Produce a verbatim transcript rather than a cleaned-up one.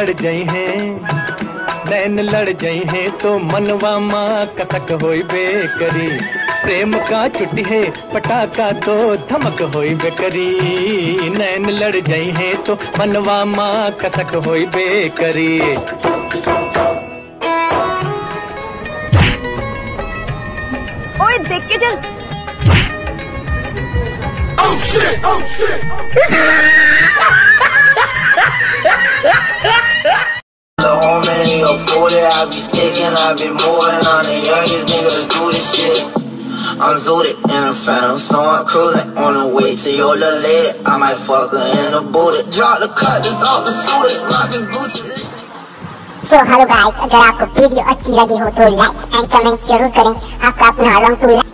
लड़ जाई हैं, नैन लड़ जाई हैं तो मनवा माँ कसक होई बेकरी। प्रेम का छुट्टी है पटाखा तो धमक होई बेकरी। नैन लड़ जाई हैं तो मनवा माँ कसक होई बेकरी। ओए देख के चल। Oh shit! Oh shit! I be sticking, I be moving on the youngest niggas do this shit. I'm zooted in a phantom, so I'm cruising on the way to your little lady. I might fuck her in the booty. Drop the cut, just off the suit, rockin' Gucci. So hello guys, अगर आपको video अच्छी लगी हो तो like and comment जरूर करें। आपका अपना लॉन्ग टू